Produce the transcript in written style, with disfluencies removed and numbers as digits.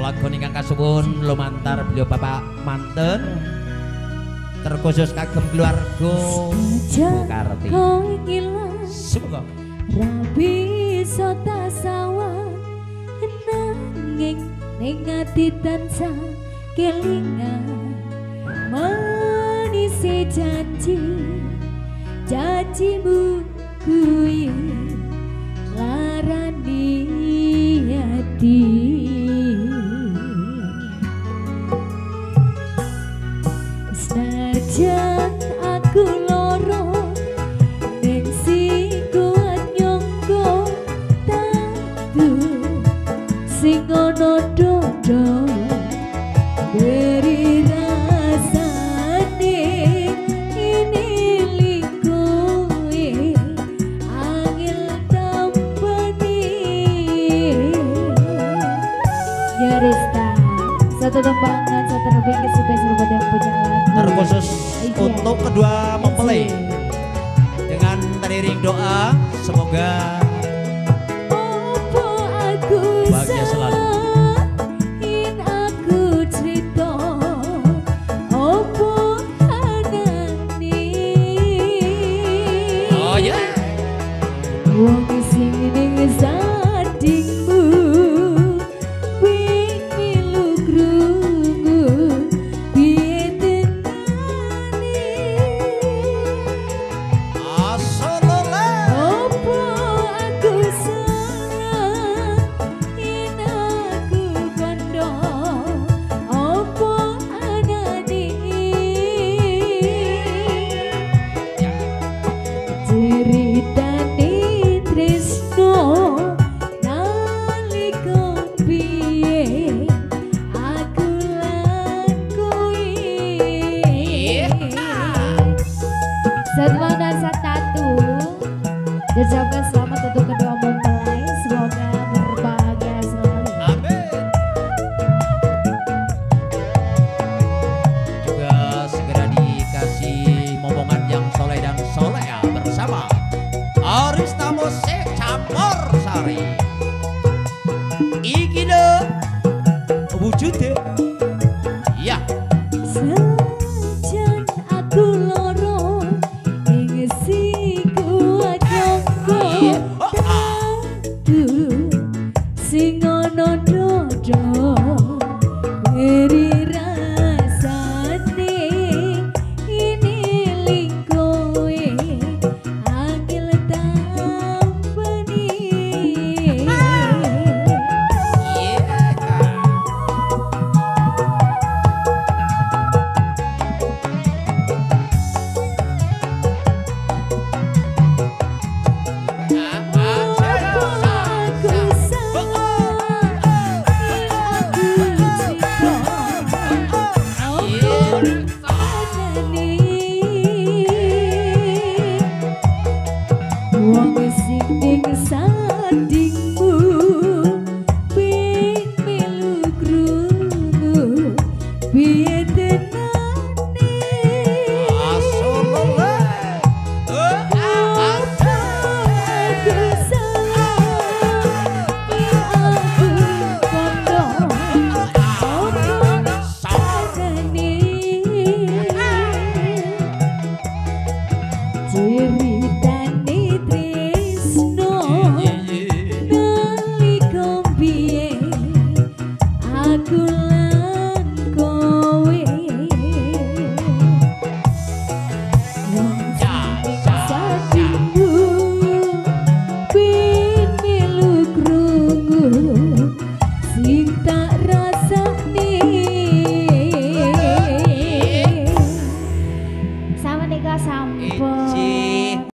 Wagon ingkang kasuwun lumantar beliau Bapak manten terkhusus kagem keluarga Karti. Semoga Rabi sota sawah nanging ning ati tansah kelingan manisi janjimu kuwi larani hati. Senajan aku loro ning kuat nyongko tatu sing ono dodo beri rasane ini likoe angel tampani nyaris satu tembangan satu lebih kesukaan buat yang punya lagu terkhusus untuk kedua mempelai dengan teriring doa semoga bahagia selalu. Oh ya wong sing ning sandingmu wing milu krungu piye tenane asolole opo aku sarang yen aku kandha opo anane ceritane tresno nalika piye aku lakoni Setelah satu diucapkan selamat untuk kedua mempelai, semoga berbahagia selalu. amin. Juga segera dikasih momongan yang soleh dan soleha bersama Arista Musik Campur Sari. Iki lho wujudnya. Iya. Senajan aku loro ing kuat nyongko tatu sing ono dodo beri rasane ini likoe angel tampani. Wong sing ning sandingmu ping melu krungu piye tenane Asolole. aku salah aku kondo opo sadane ciri